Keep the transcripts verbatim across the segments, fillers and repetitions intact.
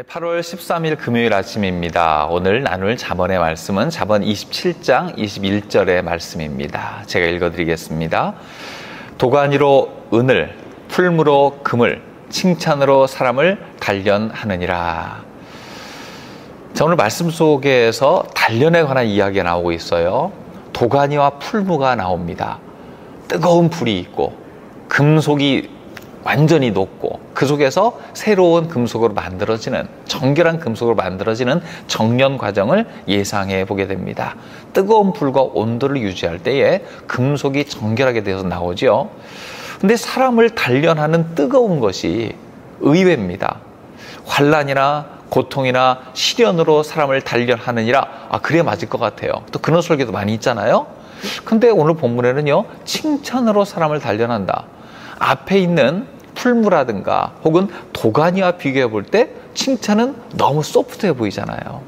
팔월 십삼일 금요일 아침입니다. 오늘 나눌 잠언의 말씀은 잠언 이십칠장 이십일절의 말씀입니다. 제가 읽어드리겠습니다. 도가니로 은을, 풀무로 금을, 칭찬으로 사람을 단련하느니라. 자, 오늘 말씀 속에서 단련에 관한 이야기가 나오고 있어요. 도가니와 풀무가 나옵니다. 뜨거운 불이 있고 금속이 완전히 녹고 그 속에서 새로운 금속으로 만들어지는, 정결한 금속으로 만들어지는 정련 과정을 예상해 보게 됩니다. 뜨거운 불과 온도를 유지할 때에 금속이 정결하게 되어서 나오죠. 근데 사람을 단련하는 뜨거운 것이 의외입니다. 환난이나 고통이나 시련으로 사람을 단련하느니라. 아, 그래 맞을 것 같아요. 또 그런 설교도 많이 있잖아요. 근데 오늘 본문에는요, 칭찬으로 사람을 단련한다. 앞에 있는 풀무라든가 혹은 도가니와 비교해 볼 때 칭찬은 너무 소프트해 보이잖아요.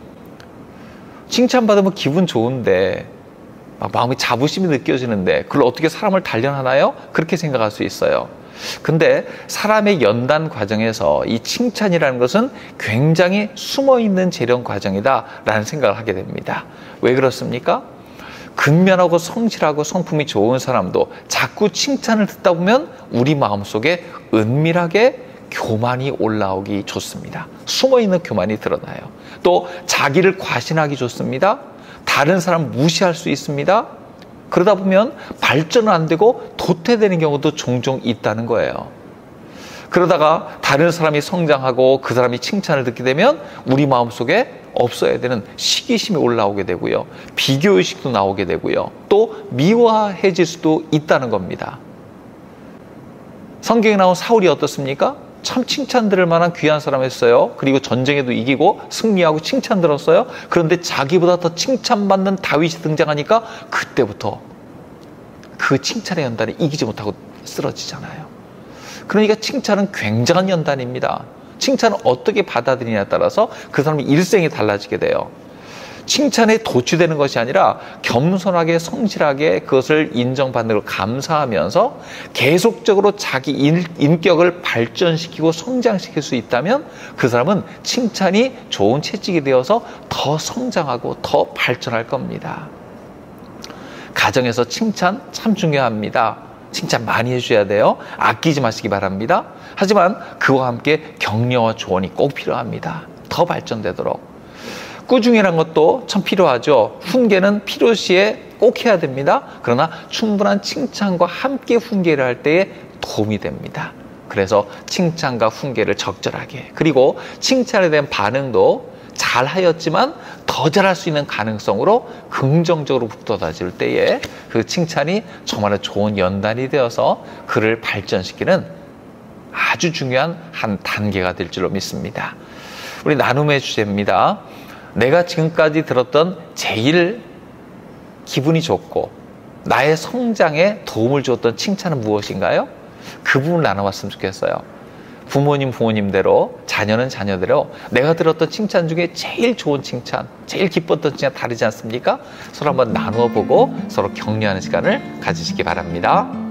칭찬받으면 기분 좋은데 막 마음에 자부심이 느껴지는데 그걸 어떻게 사람을 단련하나요? 그렇게 생각할 수 있어요. 근데 사람의 연단 과정에서 이 칭찬이라는 것은 굉장히 숨어있는 재련 과정이다 라는 생각을 하게 됩니다. 왜 그렇습니까? 근면하고 성실하고 성품이 좋은 사람도 자꾸 칭찬을 듣다 보면 우리 마음속에 은밀하게 교만이 올라오기 좋습니다. 숨어있는 교만이 드러나요. 또 자기를 과신하기 좋습니다. 다른 사람 무시할 수 있습니다. 그러다 보면 발전은 안 되고 도태되는 경우도 종종 있다는 거예요. 그러다가 다른 사람이 성장하고 그 사람이 칭찬을 듣게 되면 우리 마음속에 없어야 되는 시기심이 올라오게 되고요. 비교의식도 나오게 되고요. 또 미워해질 수도 있다는 겁니다. 성경에 나온 사울이 어떻습니까? 참 칭찬 들을 만한 귀한 사람이었어요. 그리고 전쟁에도 이기고 승리하고 칭찬 들었어요. 그런데 자기보다 더 칭찬받는 다윗이 등장하니까 그때부터 그 칭찬의 연단에 이기지 못하고 쓰러지잖아요. 그러니까 칭찬은 굉장한 연단입니다. 칭찬을 어떻게 받아들이냐에 따라서 그 사람의 일생이 달라지게 돼요. 칭찬에 도취되는 것이 아니라 겸손하게 성실하게 그것을 인정받는 걸 감사하면서 계속적으로 자기 인격을 발전시키고 성장시킬 수 있다면 그 사람은 칭찬이 좋은 채찍이 되어서 더 성장하고 더 발전할 겁니다. 가정에서 칭찬 참 중요합니다. 칭찬 많이 해줘야 돼요. 아끼지 마시기 바랍니다. 하지만 그와 함께 격려와 조언이 꼭 필요합니다. 더 발전되도록. 꾸중이란 것도 참 필요하죠. 훈계는 필요시에 꼭 해야 됩니다. 그러나 충분한 칭찬과 함께 훈계를 할 때에 도움이 됩니다. 그래서 칭찬과 훈계를 적절하게, 그리고 칭찬에 대한 반응도 잘 하였지만 더 잘할 수 있는 가능성으로 긍정적으로 북돋아질 때에 그 칭찬이 정말 좋은 연단이 되어서 그를 발전시키는 아주 중요한 한 단계가 될 줄로 믿습니다. 우리 나눔의 주제입니다. 내가 지금까지 들었던 제일 기분이 좋고 나의 성장에 도움을 주었던 칭찬은 무엇인가요? 그 부분을 나눠봤으면 좋겠어요. 부모님 부모님대로, 자녀는 자녀대로 내가 들었던 칭찬 중에 제일 좋은 칭찬, 제일 기뻤던 칭찬 다르지 않습니까? 서로 한번 나누어 보고 서로 격려하는 시간을 가지시기 바랍니다.